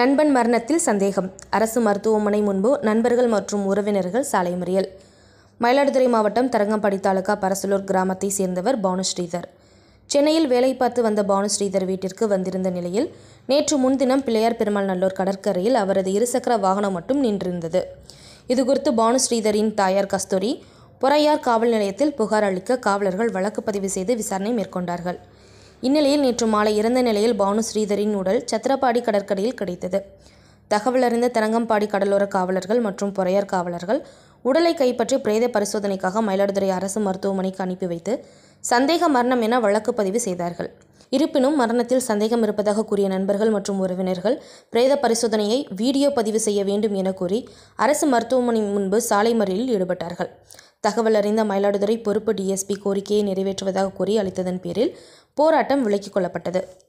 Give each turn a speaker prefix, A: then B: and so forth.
A: நண்பன் மரணத்தில் சந்தேகம். அரசு மருத்துவமனை முன்பு நண்பர்கள் மற்றும் உறவினர்கள் சாலை மறியல். மயிலாடுதுறை மாவட்டம் தரங்கம்பாடி தாலுகா பரசலூர் கிராமத்தை சேர்ந்தவர் பானுஸ்ரீதர். சென்னையில் வேலை பார்த்து வந்த பானுஸ்ரீதர் வீட்டிற்கு வந்திருந்த நிலையில் நேற்று முன்தினம் பிள்ளையார் பெருமாள் நல்லூர் கடற்கரையில் அவரது இருசக்கர வாகனம் மட்டும் நின்றிருந்தது. இதுகுறித்து பானுஸ்ரீதரின் தாயார் கஸ்தூரி பொறையார் காவல் நிலையத்தில் புகார் அளிக்க காவலர்கள் வழக்கு பதிவு செய்து விசாரணை மேற்கொண்டார்கள். இந்நிலையில் நேற்று மாலை இறந்த நிலையில் பானுஸ்ரீதரின் உடல் சத்திரப்பாடி கடற்கரையில் கிடைத்தது. தகவல் அறிந்த தரங்கம்பாடி கடலோர காவலர்கள் மற்றும் பொறையார் காவலர்கள் உடலை கைப்பற்றி பிரேத பரிசோதனைக்காக மயிலாடுதுறை அரசு மருத்துவமனைக்கு அனுப்பி வைத்து சந்தேக மரணம் என வழக்கு பதிவு செய்தார்கள். இருப்பினும் மரணத்தில் சந்தேகம் இருப்பதாக கூறிய நண்பர்கள் மற்றும் உறவினர்கள் பிரேத பரிசோதனையை வீடியோ பதிவு செய்ய வேண்டும் என கூறி அரசு மருத்துவமனை முன்பு சாலை மறியலில் ஈடுபட்டார்கள். தகவல் அறிந்த மயிலாடுதுறை பொறுப்பு டிஎஸ்பி கோரிக்கையை நிறைவேற்றுவதாக கூறி அளித்ததன் பேரில் போராட்டம் விலக்கிக் கொள்ளப்பட்டது.